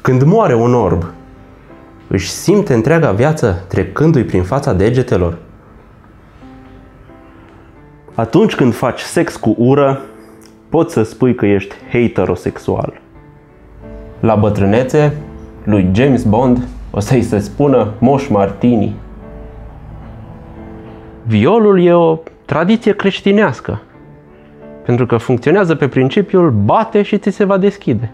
Când moare un orb, își simte întreaga viață trecându-i prin fața degetelor? Atunci când faci sex cu ură, poți să spui că ești heterosexual. La bătrânețe, lui James Bond o să-i se spună Moș Martini. Violul e o tradiție creștinească, pentru că funcționează pe principiul bate și ți se va deschide.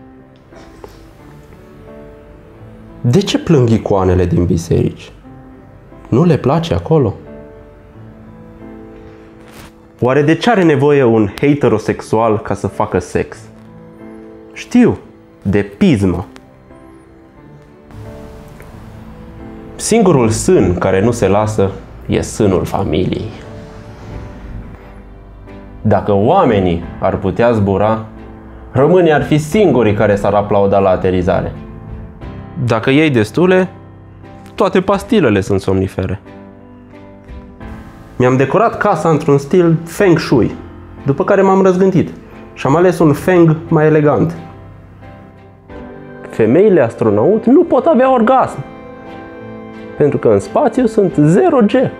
De ce plâng icoanele din biserici? Nu le place acolo? Oare de ce are nevoie un heterosexual ca să facă sex? Știu, de pismă. Singurul sân care nu se lasă e sânul familiei. Dacă oamenii ar putea zbura, românii ar fi singurii care s-ar aplauda la aterizare. Dacă iei destule, toate pastilele sunt somnifere. Mi-am decorat casa într-un stil Feng Shui, după care m-am răzgândit și am ales un Feng mai elegant. Femeile astronaut nu pot avea orgasm, pentru că în spațiu sunt 0G.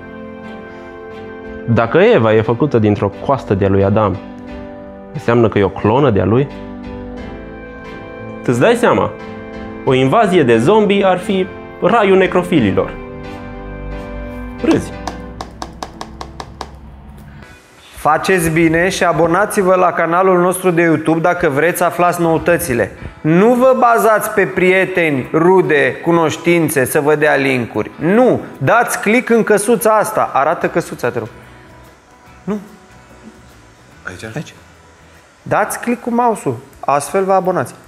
Dacă Eva e făcută dintr-o coastă de-a lui Adam, înseamnă că e o clonă de-a lui? Îți dai seama? O invazie de zombie ar fi raiul necrofililor. Râzi. Faceți bine și abonați-vă la canalul nostru de YouTube dacă vreți să aflați noutățile. Nu vă bazați pe prieteni, rude, cunoștințe să vă dea linkuri. Nu! Dați click în căsuța asta. Arată căsuța, te rog. Nu. Aici? Aici. Dați click cu mouse-ul. Astfel vă abonați.